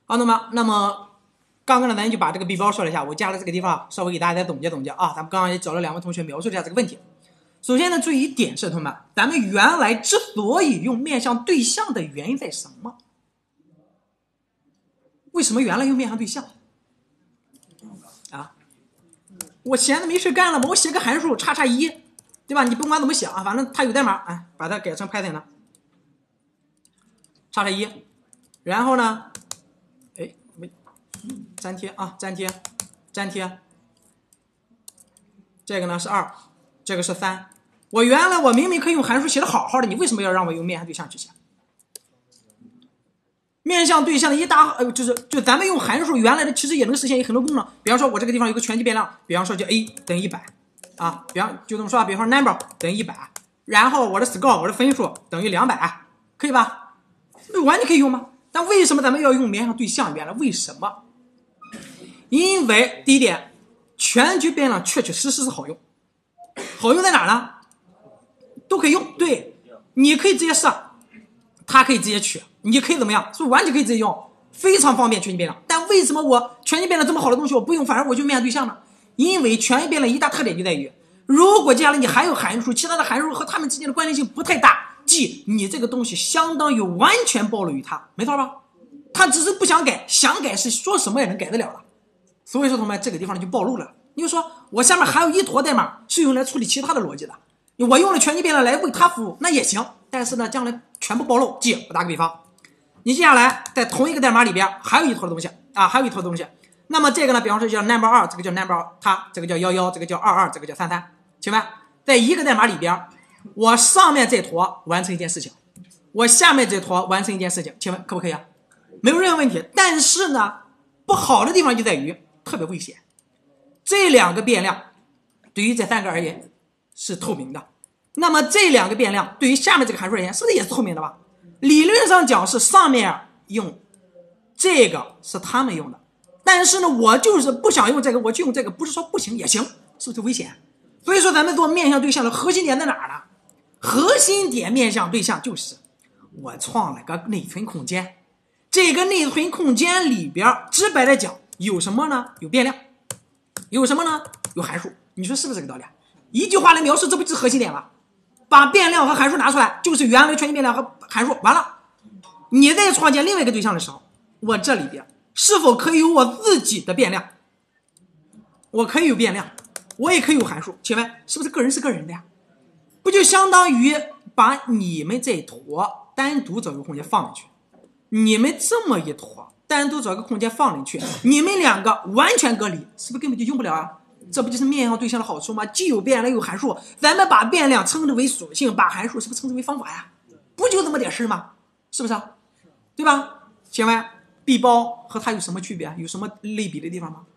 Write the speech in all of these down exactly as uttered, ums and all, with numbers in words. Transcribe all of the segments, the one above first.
好，那么那么刚刚呢，咱就把这个 B 包说了一下，我加了这个地方，稍微给大家再总结总结啊。咱们刚刚也找了两位同学描述一下这个问题。首先呢，注意一点是，同学们，咱们原来之所以用面向对象的原因在什么？为什么原来用面向对象？啊，我闲着没事干了吧，我写个函数叉叉一，对吧？你不管怎么写啊，反正它有代码，哎，把它改成 Python 了，叉叉一，然后呢，哎，没粘贴啊，粘贴，粘贴，这个呢是二，这个是三。我原来我明明可以用函数写的好好的，你为什么要让我用面向对象去写？面向对象的一大呃，就是就咱们用函数原来的其实也能实现很多功能。比方说，我这个地方有个全局变量，比方说叫 a 等于一百啊，比方就这么说啊，比方说 number 等于一百，然后我的 score 我的分数等于两百，可以吧？完全可以用吗？但为什么咱们要用面向对象？原来为什么？因为第一点，全局变量确确实实是好用，好用在哪呢？都可以用，对，你可以直接设，它可以直接取，你可以怎么样？是不是完全可以直接用？非常方便全局变量。但为什么我全局变量这么好的东西我不用，反而我就面向对象呢？因为全局变量一大特点就在于，如果接下来你还有函数，其他的函数和它们之间的关联性不太大，即你这个东西相当于完全暴露于它，没错吧？它只是不想改，想改是说什么也能改得了了。所以说同学们，这个地方就暴露了。你就说我下面还有一坨代码是用来处理其他的逻辑的，我用了全局变量来为它服务，那也行。但是呢，将来全部暴露。即我打个比方，你接下来在同一个代码里边还有一坨的东西啊，还有一坨东西。那么这个呢，比方说叫 number 二，这个叫 number 它，这个叫一一，这个叫二二，这个叫三三。请问，在一个代码里边，我上面这坨完成一件事情，我下面这坨完成一件事情，请问可不可以啊？没有任何问题。但是呢，不好的地方就在于特别危险。这两个变量对于这三个而言是透明的，那么这两个变量对于下面这个函数而言是不是也是透明的吧？理论上讲是上面用这个是他们用的，但是呢我就是不想用这个，我就用这个，不是说不行也行，是不是危险？所以说咱们做面向对象的核心点在哪儿呢？核心点面向对象就是我创了个内存空间，这个内存空间里边直白的讲有什么呢？有变量，有什么呢？有函数。你说是不是这个道理？一句话来描述，这不就是核心点了？把变量和函数拿出来，就是原来全局变量和函数。完了，你在创建另外一个对象的时候，我这里边是否可以有我自己的变量？我可以有变量，我也可以有函数。请问是不是个人是个人的呀？不就相当于把你们这坨单独找个空间放进去，你们这么一坨单独找个空间放进去，你们两个完全隔离，是不是根本就用不了啊？这不就是面向对象的好处吗？既有变量又有函数，咱们把变量称之为属性，把函数是不是称之为方法呀？不就这么点事吗？是不是啊？对吧？请问 B 包和它有什么区别？有什么类比的地方吗？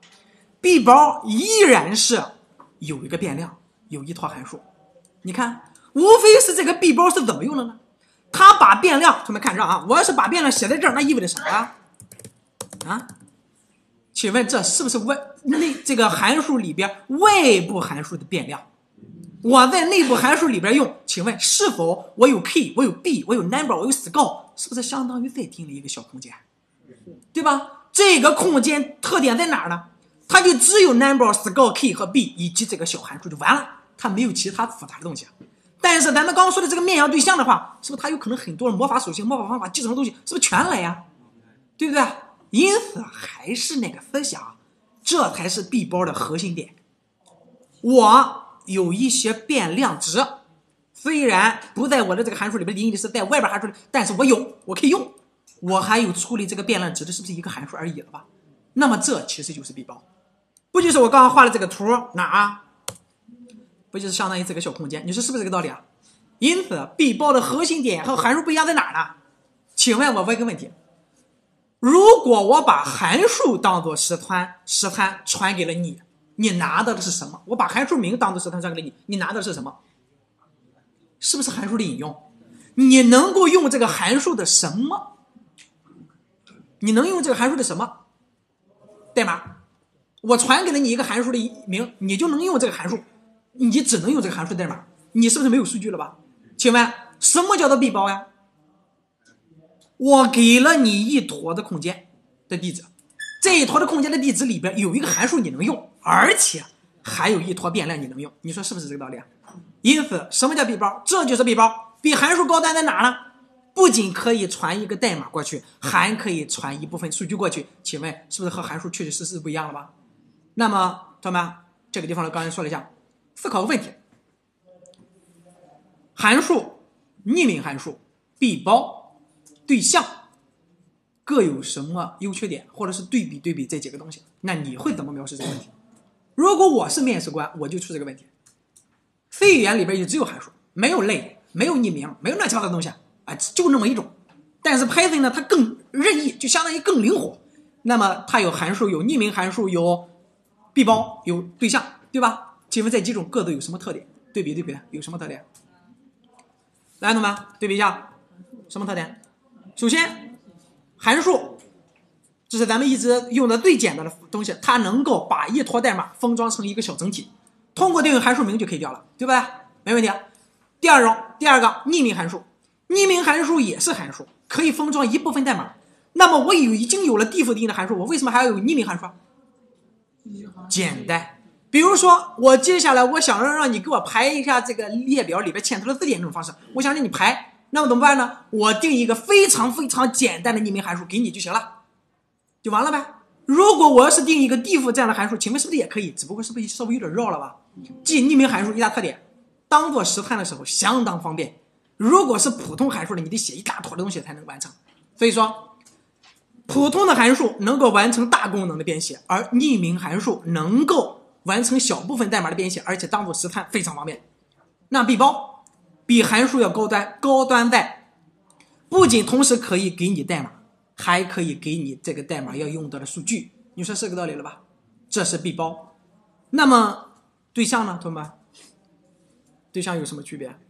B 包依然是有一个变量，有一坨函数。你看，无非是这个 B 包是怎么用的呢？它把变量，同学们看这啊，我要是把变量写在这儿，那意味着什么呀？啊？请问这是不是外内这个函数里边外部函数的变量？我在内部函数里边用，请问是否我有 k， 我有 b， 我有 number， 我有 score， 是不是相当于再定了一个小空间？对吧？这个空间特点在哪儿呢？它就只有 number、score、k 和 b 以及这个小函数就完了，它没有其他复杂的东西。但是咱们刚刚说的这个面向对象的话，是不是它有可能很多魔法属性、魔法方法、继承的东西，是不是全来呀？对不对？因此还是那个思想，这才是 B 包的核心点。我有一些变量值，虽然不在我的这个函数里边，定义是在外边函数里，但是我有，我可以用。我还有处理这个变量值的，是不是一个函数而已了吧？那么这其实就是 B 包，不就是我刚刚画的这个图哪儿啊？不就是相当于这个小空间？你说是不是这个道理啊？因此 B 包的核心点和函数不一样在哪儿呢？请问我问一个问题，如果我把函数当作实传实传传给了你，你拿到的是什么？我把函数名当作实传传给了你，你拿到的是什么？是不是函数的引用？你能够用这个函数的什么？你能用这个函数的什么代码？我传给了你一个函数的名，你就能用这个函数，你只能用这个函数的代码，你是不是没有数据了吧？请问什么叫做 B 包呀？我给了你一坨的空间， 的地址，这一坨的空间的地址里边有一个函数你能用，而且还有一坨变量你能用，你说是不是这个道理啊？因此，什么叫 B 包？这就是 B 包。比函数高端在哪呢？不仅可以传一个代码过去，还可以传一部分数据过去。请问是不是和函数确确实实不一样了吧？那么，同学们，这个地方呢，刚才说了一下，思考个问题：函数、匿名函数、B 包、对象各有什么优缺点，或者是对比对比这几个东西？那你会怎么描述这个问题？如果我是面试官，我就出这个问题。C 语言里边就只有函数，没有类，没有匿名，没有乱七八糟的东西啊，就那么一种。但是 Python 呢，它更任意，就相当于更灵活。那么它有函数，有匿名函数，有 B 包，有对象，对吧？请问这几种各都有什么特点？对比对比，有什么特点？来，同学们对比一下，什么特点？首先，函数，这是咱们一直用的最简单的东西，它能够把一坨代码封装成一个小整体。通过对应函数名就可以调了，对不对？没问题。第二种，第二个匿名函数，匿名函数也是函数，可以封装一部分代码。那么我有已经有了地府定义的函数，我为什么还要有匿名函数？简单。比如说，我接下来我想让让你给我排一下这个列表里边嵌图的字典这种方式，我想让你排，那么怎么办呢？我定一个非常非常简单的匿名函数给你就行了，就完了呗。如果我要是定一个diff这样的函数，请问是不是也可以？只不过是不是稍微有点绕了吧？记匿名函数一大特点，当做实探的时候相当方便。如果是普通函数的，你得写一大坨的东西才能完成。所以说，普通的函数能够完成大功能的编写，而匿名函数能够完成小部分代码的编写，而且当做实探非常方便。那 B 包比函数要高端，高端在不仅同时可以给你代码，还可以给你这个代码要用到的数据，你说是个道理了吧？这是 B 包。那么对象呢，同学们？对象有什么区别？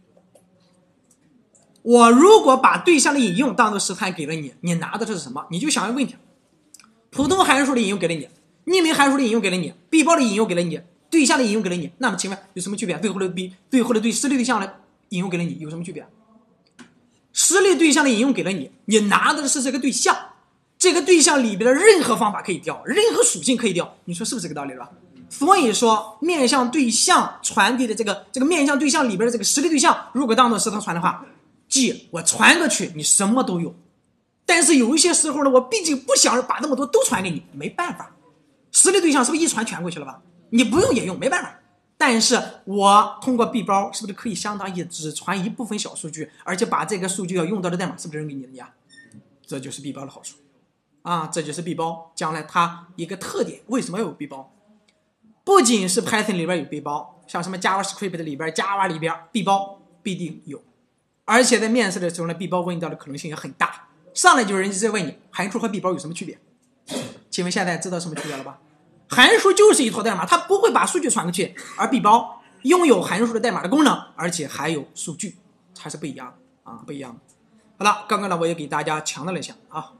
我如果把对象的引用当做实探给了你，你拿的这是什么？你就想一个问题：普通函数的引用给了你，匿名函数的引用给了你， B 包的引用给了你，对象的引用给了你，那么请问有什么区别？最后的 B 最后的对实例对象的引用给了你，有什么区别？实例对象的引用给了你，你拿的是这个对象，这个对象里边的任何方法可以调，任何属性可以调，你说是不是这个道理了？所以说，面向对象传递的这个这个面向对象里边的这个实例对象，如果当做实探传的话，即我传过去，你什么都有。但是有一些时候呢，我毕竟不想把那么多都传给你，没办法。实例对象是不是一传全过去了吧？你不用也用，没办法。但是我通过 B 包是不是可以相当于只传一部分小数据，而且把这个数据要用到的代码是不是扔给你了呀？这就是 B 包的好处啊！这就是 B 包将来它一个特点。为什么要有 B 包？不仅是 Python 里边有 B 包，像什么 JavaScript 里边、Java 里边 B 包必定有，而且在面试的时候呢 ，B 包问到的可能性也很大。上来就是人家在问你函数和 B 包有什么区别？请问现在知道什么区别了吧？函数就是一坨代码，它不会把数据传过去，而 B 包拥有函数的代码的功能，而且还有数据，还是不一样啊，不一样。好了，刚刚呢我也给大家强调了一下啊。